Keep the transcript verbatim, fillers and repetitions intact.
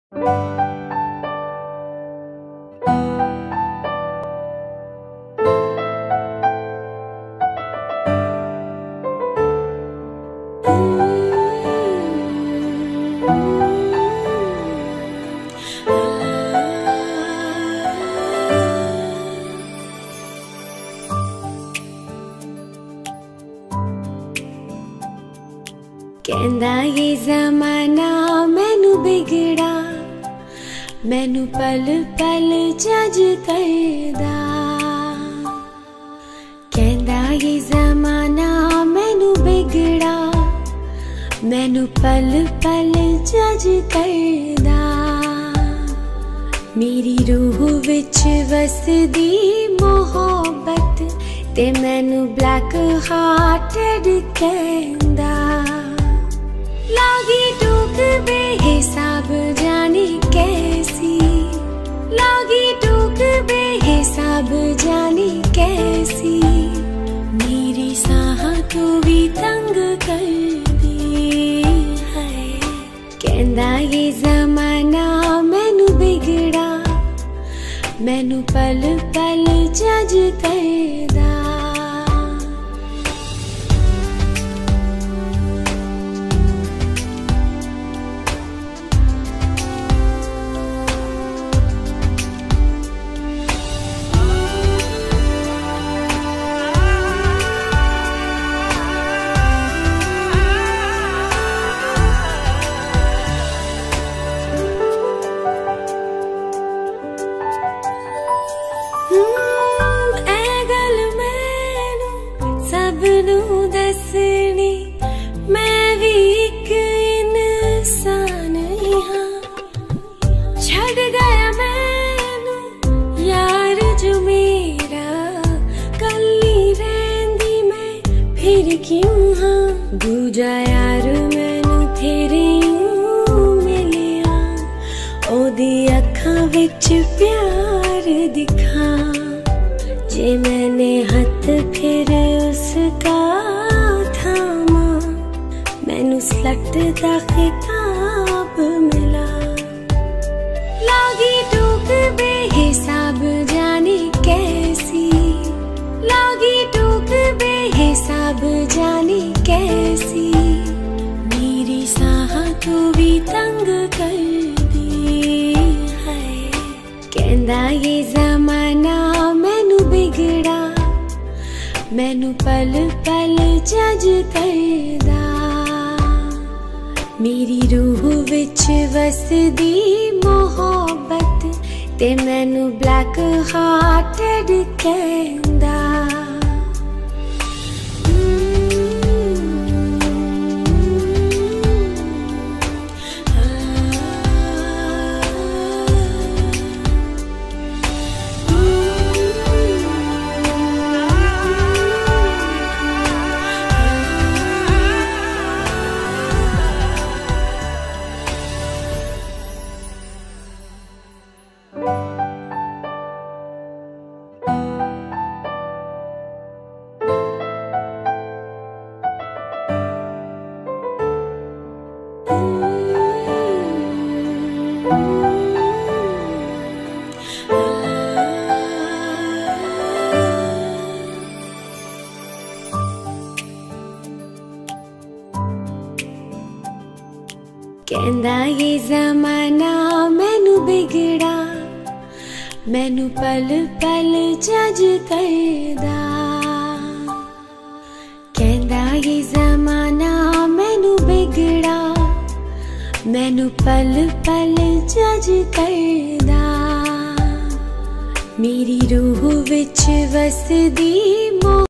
कहंदा ये ज़माना मैनू बिगड़ा, मैनू पल पल जज करदा। कहंदा ये ज़माना मैनू बिगड़ा, मैनू पल पल जज करदा। मेरी रूह विच वसदी मोहब्बत ते मैनू ब्लैक हार्टेड कहंदा। लागी टूक बेहिसाब जाने कैसी, लागी टूक बेहिसाब जाने कैसी। मेरी साह तो भी तंग कर दी है। कहंदा ये ज़माना मैनू बिगड़ा, मैनू पल पल जज करदा। क्यों हाँ दूजा यार मैनू तेरे मिलिया, ओदी अखां विच प्यार दिखा। जे मैंने हथ फिर उसका थामा, मैनू स्लट दा खिताब मिला। लागी टूक बेहिसाब जाने कैसी, लागी टूक बेहिसाब जाने कैसी। मेरी साह तो भी तंग कर दी है। कहंदा ये ज़माना मैनू बिगड़ा, मैनू पल पल जज करदा। मेरी रूह विच वसदी मोहब्बत ते मैनू ब्लैक हार्टेड कहंदा। कहंदा ये ज़माना मैनू बिगड़ा, मैनू पल पल जज करदा। कहंदा ये ज़माना मैनू बिगड़ा, मैनू पल पल जज करदा। मेरी रूह विच वसदी मोह